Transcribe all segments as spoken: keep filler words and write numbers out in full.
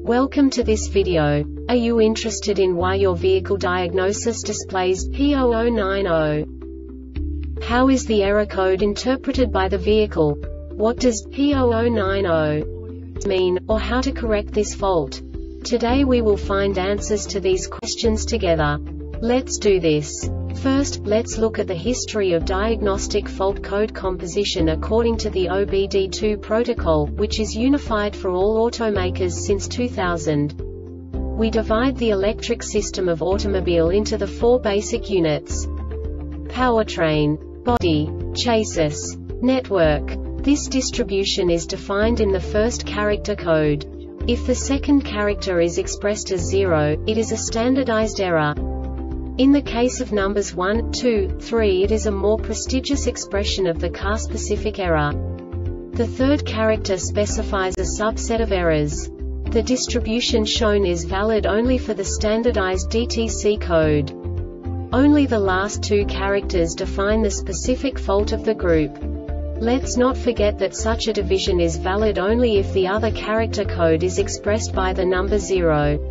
Welcome to this video. Are you interested in why your vehicle diagnosis displays P zero zero nine zero? How is the error code interpreted by the vehicle? What does P zero zero nine zero mean, or how to correct this fault? Today we will find answers to these questions together. Let's do this. First, let's look at the history of diagnostic fault code composition according to the O B D two protocol, which is unified for all automakers since two thousand. We divide the electric system of automobile into the four basic units: powertrain, body, chassis, network. This distribution is defined in the first character code. If the second character is expressed as zero, it is a standardized error. In the case of numbers one, two, three, it is a more prestigious expression of the car-specific error. The third character specifies a subset of errors. The distribution shown is valid only for the standardized D T C code. Only the last two characters define the specific fault of the group. Let's not forget that such a division is valid only if the other character code is expressed by the number zero.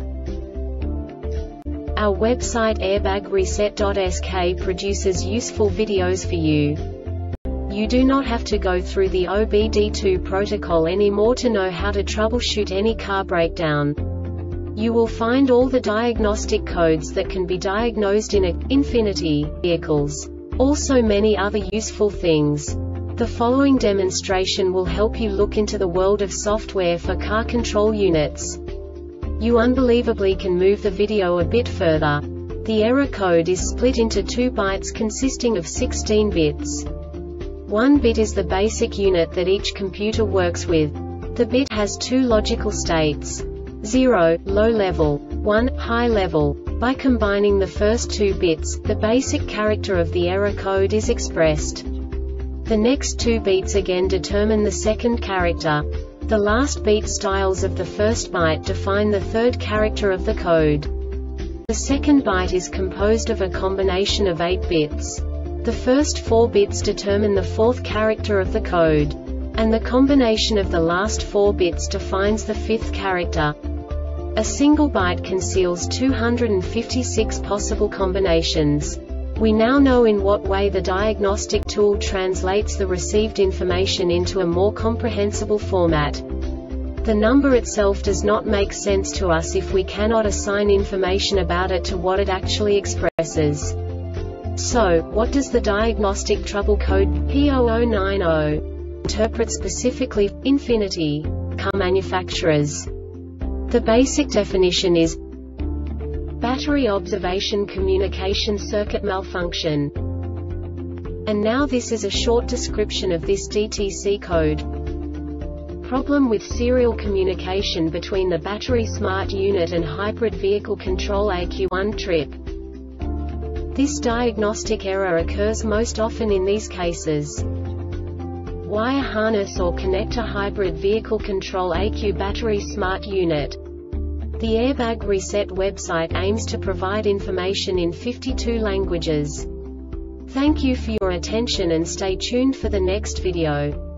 Our website airbag reset dot S K produces useful videos for you. You do not have to go through the O B D two protocol anymore to know how to troubleshoot any car breakdown. You will find all the diagnostic codes that can be diagnosed in a Infiniti vehicles. Also many other useful things. The following demonstration will help you look into the world of software for car control units. You unbelievably can move the video a bit further. The error code is split into two bytes consisting of sixteen bits. One bit is the basic unit that each computer works with. The bit has two logical states: zero, low level, one, high level. By combining the first two bits, the basic character of the error code is expressed. The next two beats again determine the second character. The last beat styles of the first byte define the third character of the code. The second byte is composed of a combination of eight bits. The first four bits determine the fourth character of the code. And the combination of the last four bits defines the fifth character. A single byte conceals two hundred fifty-six possible combinations. We now know in what way the diagnostic tool translates the received information into a more comprehensible format. The number itself does not make sense to us if we cannot assign information about it to what it actually expresses. So, what does the diagnostic trouble code P zero zero nine zero interpret specifically for Infiniti car manufacturers? The basic definition is battery observation communication circuit malfunction. And now this is a short description of this D T C code. Problem with serial communication between the battery smart unit and hybrid vehicle control A Q one trip. This diagnostic error occurs most often in these cases: wire harness or connector hybrid vehicle control A Q battery smart unit. The Airbag Reset website aims to provide information in fifty-two languages. Thank you for your attention and stay tuned for the next video.